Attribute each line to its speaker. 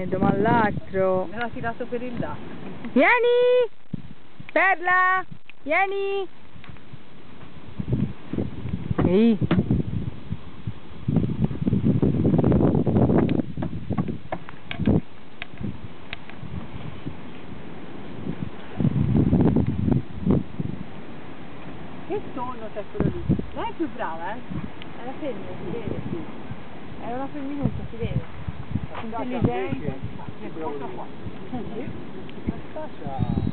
Speaker 1: niente, ma l'altro.
Speaker 2: Me l'ha tirato per il lato.
Speaker 1: Vieni! Perla! Vieni! Ehi!
Speaker 2: Che sonno c'è quello lì? Non è più brava, eh? È la femmina, si vede. È una femminuccia, si vede. Intelligente.
Speaker 3: Che bravo.